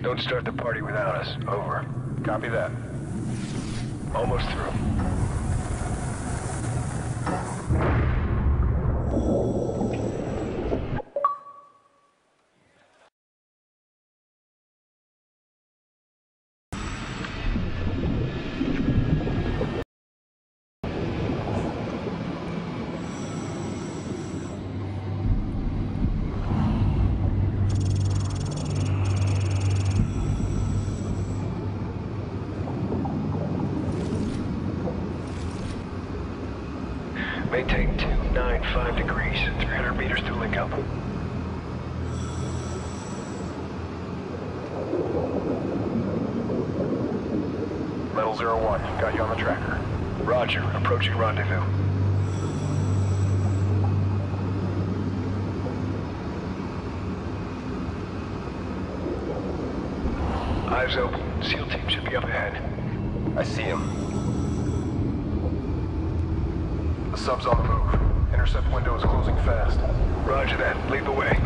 Don't start the party without us. Over. Copy that. Almost through. Maintain 295 degrees, 300 meters to link up. Metal 01, got you on the tracker. Roger, approaching rendezvous. Eyes open. SEAL team should be up ahead. I see him. The sub's on the move. Intercept window is closing fast. Roger that. Lead the way.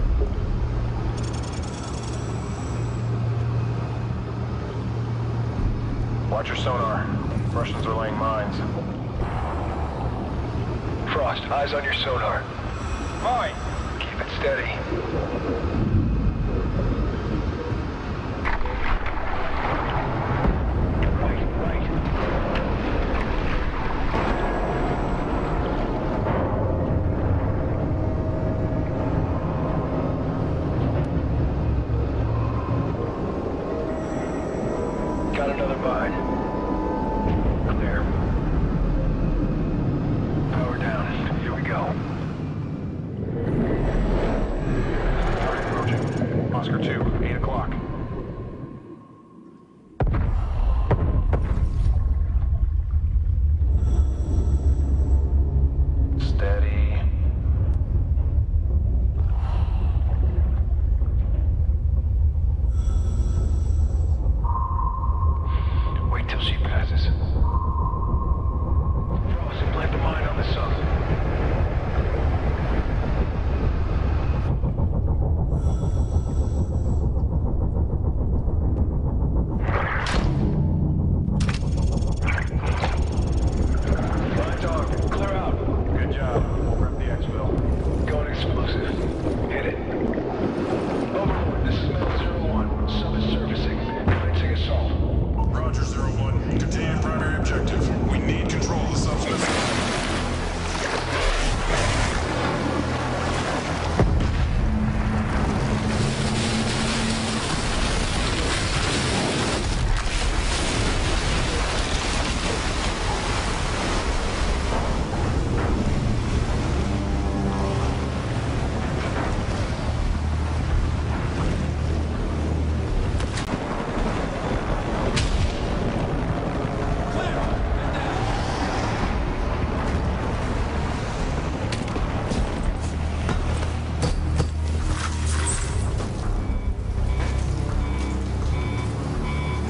Watch your sonar. Russians are laying mines. Frost, eyes on your sonar. Mine! Keep it steady. Got another mine. Clear.